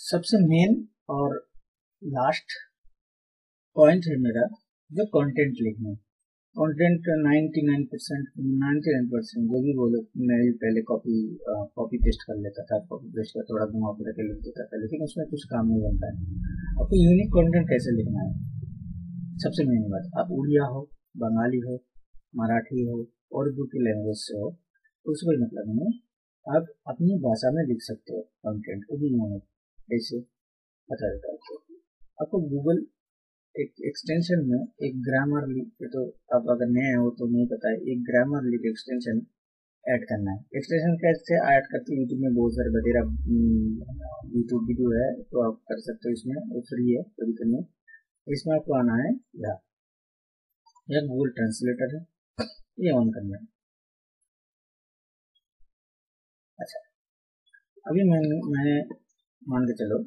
सबसे मेन और last point है मेरा जो कंटेंट लिखना है। कंटेंट 99% जो भी बोलो, मैं पहले कॉपी पेस्ट कर लेता था, कॉपी पेस्ट का थोड़ा घुमा फिरा के लिख देता था, लेकिन उसमें कुछ काम नहीं बनता है। आपको यूनिक कंटेंट कैसे लिखना है, सबसे मेन बात, आप उड़िया हो, बंगाली हो, मराठी हो, उर्दू की लैंग्वेज से हो, उसको कोई मतलब नहीं, आप अपनी भाषा में लिख सकते हो कंटेंट को भी यूनिक। कैसे बता देता हूँ आपको। गूगल एक एक्सटेंशन में एक ग्रामरली, तो आप अगर नए हो तो नहीं पता है, एक ग्रामरली का एक्सटेंशन ऐड करना है। एक्सटेंशन कैसे ऐड करते हैं, यूट्यूब में बहुत सारे बतेरा यूट्यूब वीडियो है, तो आप कर सकते हो, इसमें वो फ्री है, कभी करने। इसमें आपको आना है या गूगल ट्रांसलेटर है, ये ऑन करना है। अच्छा, अभी मैंने मान के चलो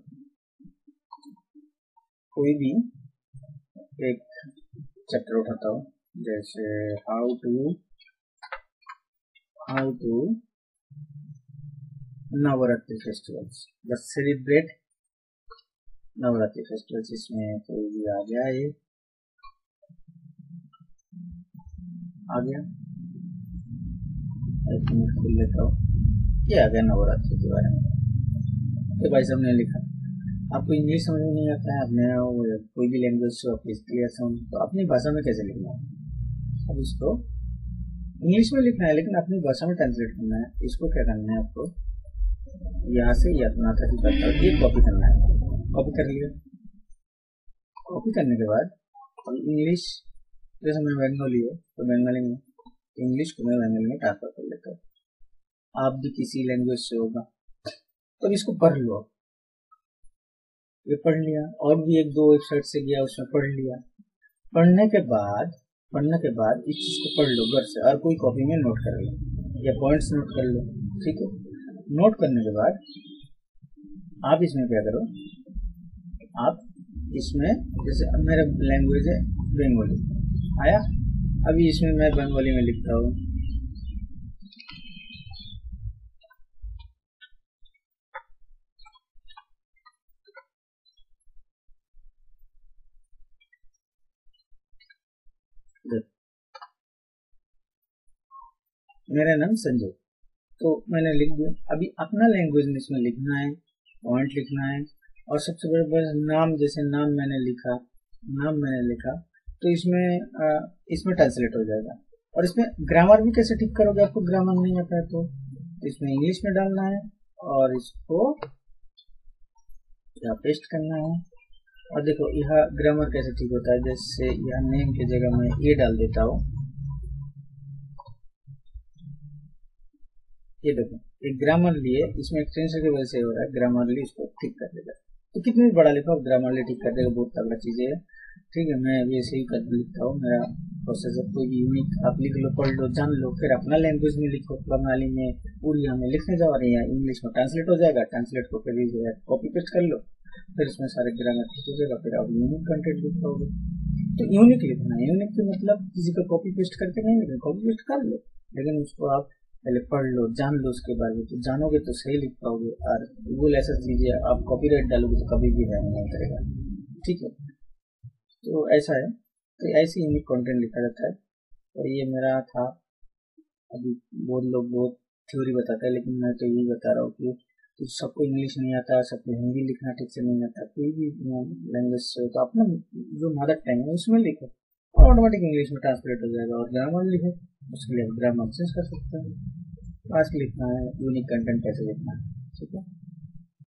कोई भी एक चैप्टर उठाता हूँ, जैसे हाउ टू नवरात्रि फेस्टिवल्स, बस सेलिब्रेट नवरात्रि फेस्टिवल्स। इसमें कोई भी आ गया, ये आ गया, एक मिनट खोल लेता हूँ, ये आ गया नवरात्रि के बारे में। तो भाई साहब ने लिखा, आपको इंग्लिश समझ में नहीं आता है, आपने कोई भी लैंग्वेज से क्लियर समझ, तो अपनी भाषा में कैसे लिखना है। अब इसको इंग्लिश में लिखना है, लेकिन अपनी भाषा में ट्रांसलेट करना है। इसको क्या करना है, आपको यहाँ से अपना था कि करता है, ये कॉपी करना है। कॉपी कर लिया, कॉपी करने के बाद इंग्लिश, जैसे मैं बंगाली हो तो बंगाली में, इंग्लिश को मैं बंगाली में ट्रांसफर कर लेता हूँ। आप भी किसी लैंग्वेज से होगा, तो इसको पढ़ लो। ये पढ़ लिया, और भी एक दो वेबसाइट से गया, उसमें पढ़ लिया। पढ़ने के बाद इस चीज को पढ़ लो घर से, और कोई कॉपी में नोट कर लो या पॉइंट्स नोट कर लो, ठीक है। नोट करने के बाद आप इसमें क्या करो, आप इसमें जैसे अब मेरा लैंग्वेज है बंगाली आया, अभी इसमें मैं बंगाली में लिखता हूँ, मेरा नाम संजय, तो मैंने लिख दिया। अभी अपना लैंग्वेज में इसमें लिखना है, पॉइंट लिखना है, और सबसे बड़ा नाम, जैसे नाम मैंने लिखा, तो इसमें ट्रांसलेट हो जाएगा। और इसमें ग्रामर भी कैसे ठीक करोगे, आपको ग्रामर नहीं आता है तो इसमें इंग्लिश में डालना है, और इसको यहाँ पेस्ट करना है। और देखो यह ग्रामर कैसे ठीक होता है, जैसे यह नेम की जगह मैं ये डाल देता हूँ, ये देखो एक ग्रामरली है, इसमें एक्सटेंशन की वजह से हो रहा है, ग्रामरली इसको ठीक कर देगा। तो कितनी बड़ा लिखा ग्रामरली ठीक कर देगा, बहुत तगड़ा चीज है, ठीक है। मैं अभी ऐसे ही कर लिखता हूँ, मेरा प्रोसेस है। कोई भी यूनिक आप लिख लो, पढ़ लो, जान लो, फिर अपना लैंग्वेज में लिखो, बंगाली में, उड़िया में लिखने जाओ, रही है इंग्लिश में ट्रांसलेट हो जाएगा, ट्रांसलेट को फिर कॉपी पेस्ट कर लो, फिर इसमें सारे ग्रामर ठीक हो जाएगा, फिर आप यूनिक कंटेंट लिख पाओगे। तो यूनिक लिखना है, यूनिक का मतलब किसी का कॉपी पेस्ट करके नहीं लिखना, कॉपी पेस्ट कर लो, लेकिन उसको आप पहले पढ़ लो, जान लो उसके बारे में, तो जानोगे तो सही लिख पाओगे। और गूगल ऐसा चीज है, आप कॉपीराइट डालोगे तो कभी भी रैंक नहीं करेगा, ठीक है। तो ऐसा है, तो ऐसे यूनिक कंटेंट लिखा जाता है। और ये मेरा था, अभी बहुत लोग बहुत थ्योरी बताते हैं, लेकिन मैं तो यही बता रहा हूँ कि सबको इंग्लिश नहीं आता, सबको हिंदी लिखना ठीक से नहीं आता, कोई भी लैंग्वेज से, तो अपना जो मदर टंग है उसमें लिखो, ऑटोमेटिक इंग्लिश में ट्रांसलेट हो जाएगा। और ग्रामर लिखो, उसके लिए ग्रामर चेंज कर सकते हैं। आज लिखना है यूनिक कंटेंट कैसे लिखना है, ठीक है।